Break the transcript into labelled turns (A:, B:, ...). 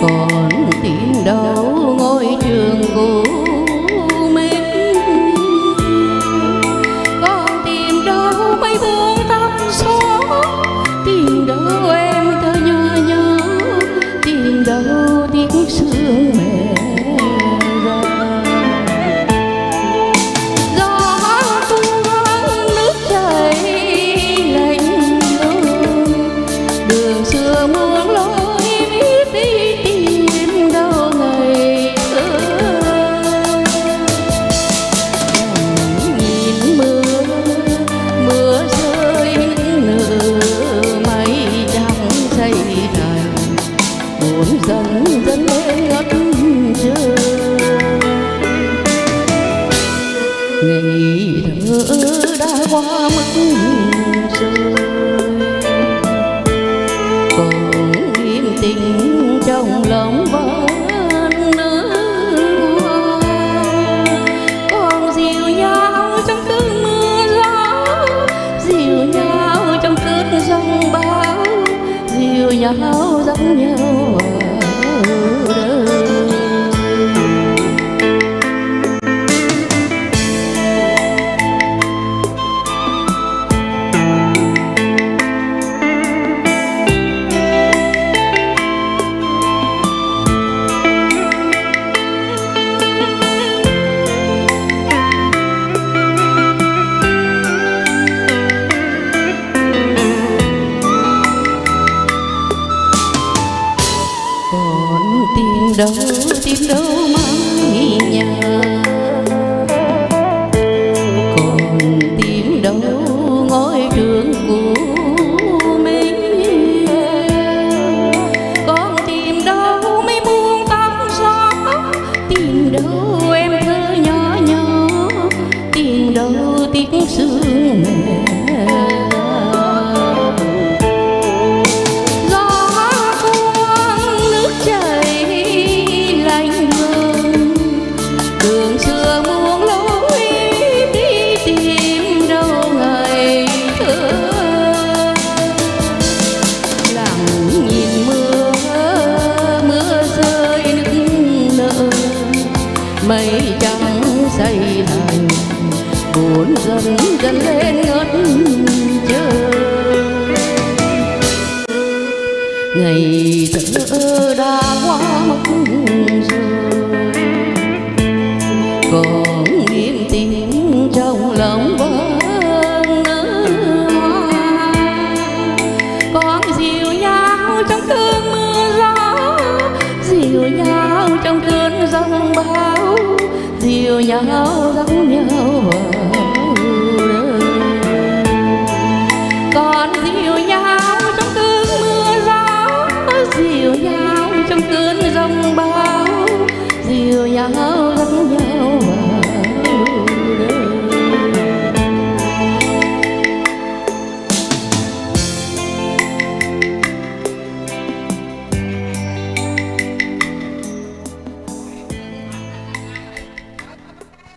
A: còn tìm đâu ngôi trường cũ mình, còn tìm đâu mấy buông tóc xóa, tìm đâu em thơ nhớ nhớ, tìm đâu tiếng sương mẹ ra. Gió tung vắng nước chảy lạnh lùng, đường xưa muôn lối biết đi tìm đâu ngày thơ. Nhìn mưa mưa rơi nửa mây trắng say thành, buồn dần dần lên ngất trời. Ngày thơ đã qua mức rồi, còn im tình trong lòng vẫn nở hoa, còn dịu nhau trong cơn mưa gió, dịu nhau trong cơn giông bão, dịu nhau dắt nhau vào đời. Tìm đâu mái nhà, còn tìm đâu ngôi trường cũ mình, còn tìm đâu mấy buông tóc gió, tìm đâu em thơ nhỏ nhỏ, tìm đâu tiếng sương mẹ. Mây trắng say thành, buồn dần dần lên ngất trời. Ngày thơ đã qua mất rồi, còn im tiếng trong lòng vẫn nở hoa, còn dịu nhau trong cơn mưa gió, dịu nhau trong cơn giông bão, dìu nhau dắt nhau vào đời. Còn dìu nhau trong cơn mưa gió, dìu nhau trong cơn giông bão, dìu nhau